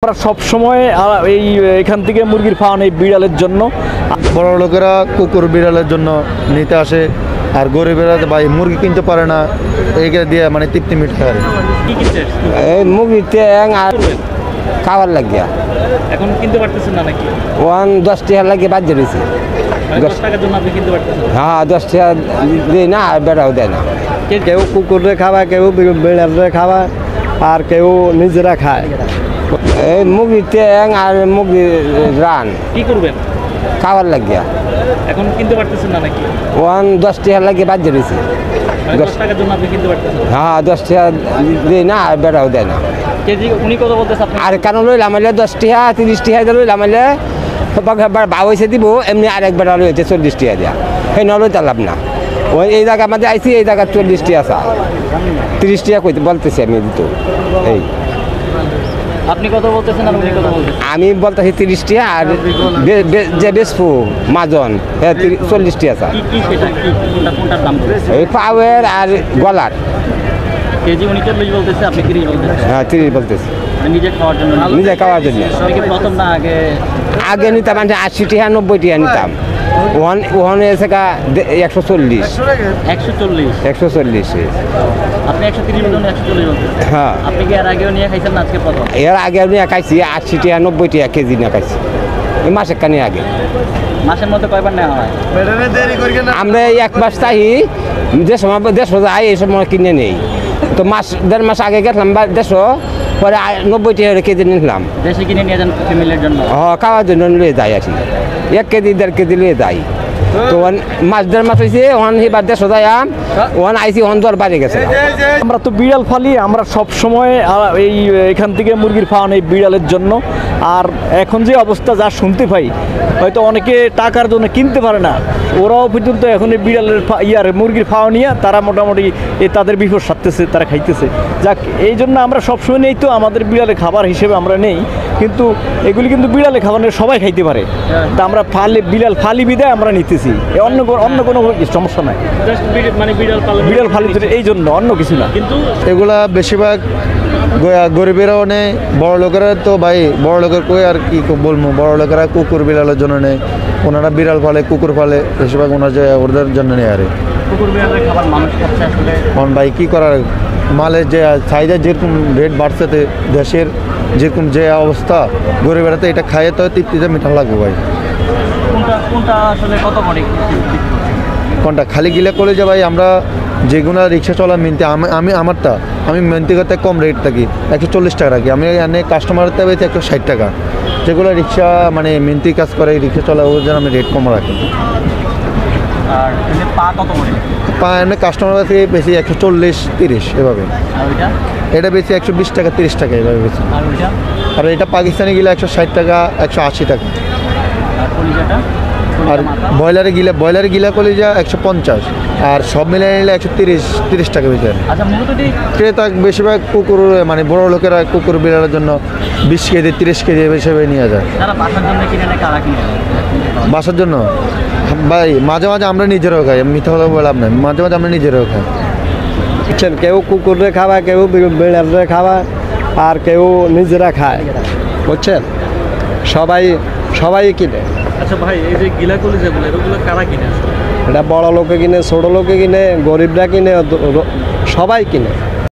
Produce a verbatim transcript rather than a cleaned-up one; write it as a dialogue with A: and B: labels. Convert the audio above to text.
A: আমরা সব সময় এই এখান থেকে মুরগির ফার্ম এই বিড়ালের জন্য।
B: বড় লোকেরা কুকুর বিড়ালের জন্য নিতে আসে, আর গরিবেরা ভাই মুরগি কিনতে পারে না, এইগুলো দিয়ে মানে তৃপ্তি মিটতে পারে।
C: এই মুরগি ট্যাং আর খাবার লাগিয়া
A: এখন কিনতে পারতেছেন না নাকি?
C: ওয়ান দশ টাকা লাগিয়ে বাদ দিয়েছি।
A: দশ টাকার জন্য আপনি কিনতে পারতেছেন?
C: হ্যাঁ, দশ টাকা দিই না, আর বেড়াও দেয় না।
D: কেউ কুকুরে খাওয়া, কেউ বিড়ালে খাওয়া, আর কেউ নিজেরা খায়।
C: এই মুরগি ট্যাং আর মুরগি রান
A: কি করবেন?
C: খাবার লাগিয়া
A: এখন কিনতে পারতেছেন না নাকি?
C: ওয়ান দশ টাকা লাগিয়ে বাদ দিয়েছি।
A: দশ টাকার জন্য আপনি কিনতে পারতেছেন?
C: হ্যাঁ, দশ টাকা দিই না, আর বেড়াও দেয় না।
A: কেজি উনি কত বলতেছে আপনি?
C: আর কেন লইলাম আইলে দশ টাকা তিরিশ টাকা লইলাম আইলে বা হয়েছে দিব, এমনি আরেক বেড়া রয়েছে চল্লিশ টাকা দিয়া, সেই নলই তালাম না। ওই এই জায়গা আমাদের আইসি, এই জায়গা চল্লিশ টাকা চা, তিরিশ টাকা কইতে বলতেছি আমি দিত। এই
A: আপনি কত বলতেছেন আর উনি কত বলতেছেন?
C: আমি বলতেছি তিরিশ টাকা, আর যে বেসফু মাজন হ্যাঁ চল্লিশ টাকা চা।
A: কি কি সেটা কি কোনটা কোনটার দাম বলতেছে?
C: এই পাওয়ের আর গলার
A: কেজি উনি চল্লিশ বলতেছে, আপনি তিরিশ বলতেছেন?
C: হ্যাঁ তিরিশ বলতেছি,
A: নিজে খাওয়ার জন্য?
C: নিজে খাওয়ার জন্য।
A: আপনি কি প্রথম না আগে?
C: আগে নিতাম মানে আশি টাকা নব্বই টাকা নিতাম, ওখান ওখানে এসে একশো চল্লিশ
A: একশো চল্লিশ
C: একশো চল্লিশ
A: আপনি একশো তিরিশ বলছেন, একশো চল্লিশ বলতেছেন?
C: হ্যাঁ।
A: আপনি কি এর আগেও নিয়ে খাইছেন না আজকে প্রথম?
C: এর আগে আমি খাইছি আশি টাকা নব্বই টাকা কেজি না খাইছি, এই মাসের কানি আগে।
A: মাসের মধ্যে কয়বার নেওয়া হয়?
C: আমরা এই এক মাস চাই, যে সময় দেড়শো যাই এই সময় কিনে নেই, তো মাস দেড় মাস আগে গেছিলাম বা দেড়শো, পরে নব্বই টাকা কেজি নিলাম।
A: দেশে কিনে নিয়ে যান ফ্যামিলির জন্য?
C: হ্যাঁ, খাওয়ার জন্য নিয়ে যাই আসি, এক কেজি দেড় কেজি নিয়ে যাই। তো মাস দেড় মাস হয়েছে, ওখান এবার দেড়শো যাই ওখান আইসি ওখান দর বাড়ি গেছে।
A: আমরা তো বিড়াল ফালি, আমরা সব সময় এই এখান থেকে মুরগির ফার্ম এই বিড়ালের জন্য। আর এখন যে অবস্থা যা শুনতে পাই, হয়তো অনেকে টাকার জন্য কিনতে পারে না, ওরাও পর্যন্ত এখন এই বিড়ালের ইয়ার মুরগির ফার্ম নিয়ে তারা মোটামুটি এই তাদের বিপদ সারতেছে, তারা খাইতেছে। যাক, এই জন্য আমরা সবসময় নেই, তো আমাদের বিড়ালের খাবার হিসেবে আমরা নেই, কিন্তু এগুলি কিন্তু বিড়ালের খাবার নিয়ে সবাই খাইতে পারে। তা আমরা ফালি বিড়াল ফালি বিদায় আমরা নিতেছি, অন্য অন্য কোনো সমস্যা নাই, মানে বিড়াল বিড়াল ফালি এই জন্য, অন্য কিছু না। কিন্তু
B: এগুলা বেশিরভাগ গরিবেরাও নেয়, বড় লোকেরা তো ভাই বড় লোকের কই আর কি বলবো, বড় লোকেরা কুকুর বিড়ালের জন্য নেয়, ওনারা বিড়াল ফালে কুকুর ফালে, বেশিরভাগ ওনার যে ওদের জন্য নেয়। আরে
A: কুকুর বিড়ালের খাবার মানুষ খাচ্ছে আসলে,
B: কারণ ভাই কী করার, মালের যে চাহিদা যেরকম রেট বাড়ছে, দেশের যেরকম যে অবস্থা, গরিবেরা তো এটা খাইয়ে তো তৃপ্তিতে মিঠা লাগবে ভাই।
A: কোনটা কোনটা আসলে কত করে
B: কোনটা খালি গিলে করে যে ভাই, আমরা যেগুলো রিক্সা চলা মিনতে আমি আমি আমারটা আমি মেনতি করতে কম রেট থাকি, একশো চল্লিশ টাকা রাখি আমি, এনে কাস্টমারতে পেয়েছি একশো ষাট টাকা। যেগুলো রিক্সা মানে মেনতি কাজ করে রিক্সা চলা, ওর জন্য আমি রেট কম রাখি।
A: আর পা কত করে?
B: পা এমনি কাস্টমার কাছে বেশি একশো চল্লিশ তিরিশ এভাবে, এটা বেশি একশো বিশ টাকা তিরিশ টাকা এভাবে বেশি। আর এটা পাকিস্তানি গিলে একশো ষাট টাকা একশো আশি টাকা। আর ব্রয়লারে গিলা ব্রয়লারে গিলা কলিজা একশো পঞ্চাশ, আর সব মিলে নিলে একশো তিরিশ তিরিশ টাকা ভিতরে। ক্রেতা বেশিরভাগ কুকুর মানে বড় লোকেরা কুকুর বিড়ালের জন্য বিশ কেজি তিরিশ কেজি হিসেবে নিয়ে যায়। বাসার জন্য ভাই মাঝে মাঝে আমরা নিজেরাও খাই, মিথ্যা কথা বললাম না, মাঝে মাঝে আমরা নিজেরাও খাই।
D: কেউ কুকুরে খাওয়া, কেউ বিড়ালে খাওয়া, আর কেউ নিজেরা খায়, বুঝছেন? সবাই সবাই কিনে।
A: আচ্ছা ভাই, এই যে গিলা কলিজাগুলো এগুলো কারা কিনে?
D: এটা বড় লোকে কিনে, ছোট লোকে কিনে, গরিবরা কিনে, সবাই কিনে।